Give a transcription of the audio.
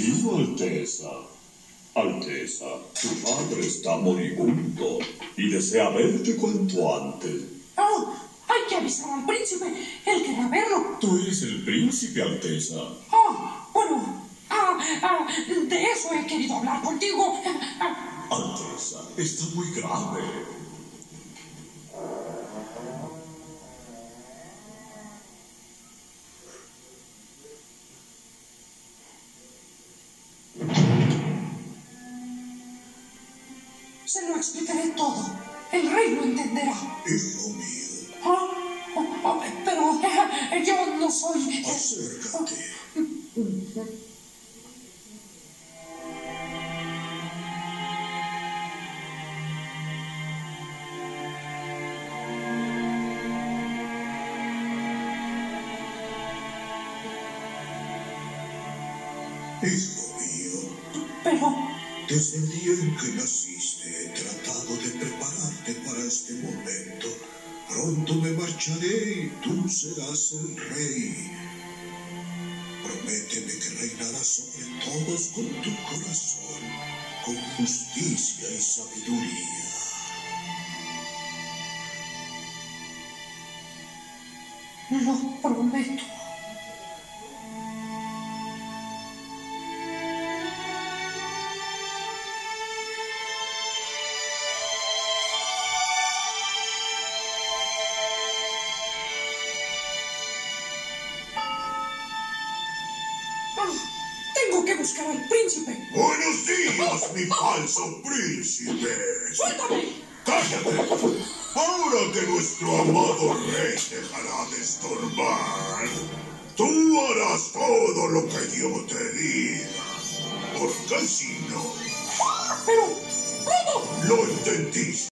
Tranquilo, Alteza. Alteza, tu padre está moribundo y desea verte cuanto antes. Oh, hay que avisar al príncipe. Él querrá verlo. Tú eres el príncipe, Alteza. Bueno. De eso he querido hablar contigo. Alteza, está muy grave. Se lo explicaré todo. El rey lo entenderá. Hijo mío, Pero yo no soy... acércate. Hijo mío, Pero... desde el día en que naciste he tratado de prepararte para este momento. Pronto me marcharé y tú serás el rey. Prométeme que reinarás sobre todos con tu corazón, con justicia y sabiduría. Lo prometo. Tengo que buscar al príncipe. ¡Buenos días, mi falso príncipe! ¡Suéltame! ¡Cállate! Ahora que nuestro amado rey dejará de estorbar, tú harás todo lo que yo te diga. Porque si no... Pero... ¿cómo? ¿Lo entendiste?